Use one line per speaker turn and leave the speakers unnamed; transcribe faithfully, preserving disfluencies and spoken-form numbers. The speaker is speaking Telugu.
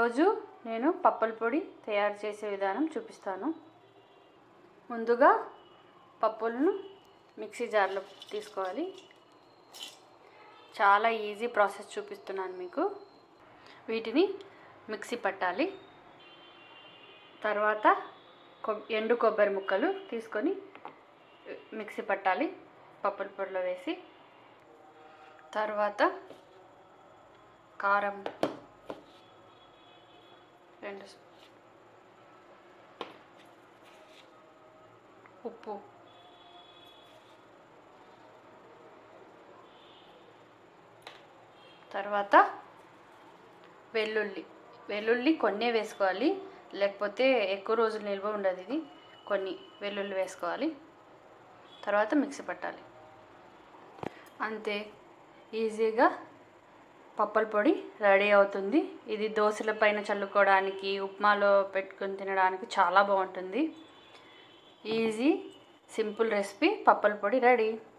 ఈరోజు నేను పప్పుల పొడి తయారు చేసే విధానం చూపిస్తాను. ముందుగా పప్పులను మిక్సీ జార్లో తీసుకోవాలి. చాలా ఈజీ ప్రాసెస్ చూపిస్తున్నాను మీకు. వీటిని మిక్సీ పట్టాలి. తర్వాత ఎండు కొబ్బరి ముక్కలు తీసుకొని మిక్సీ పట్టాలి పప్పుల పొడిలో వేసి. తర్వాత కారం రెండు, ఉప్పు, తర్వాత వెల్లుల్లి వెల్లుల్లి కొన్నే వేసుకోవాలి, లేకపోతే ఎక్కువ రోజులు నిల్వ ఉండదు. ఇది కొన్ని వెల్లుల్లి వేసుకోవాలి. తర్వాత మిక్సీ పట్టాలి. అంతే, ఈజీగా పప్పుల పొడి రెడీ అవుతుంది. ఇది దోశల పైన చల్లుకోవడానికి, ఉప్మాలో పెట్టుకొని తినడానికి చాలా బాగుంటుంది. ఈజీ సింపుల్ రెసిపీ పప్పుల పొడి రెడీ.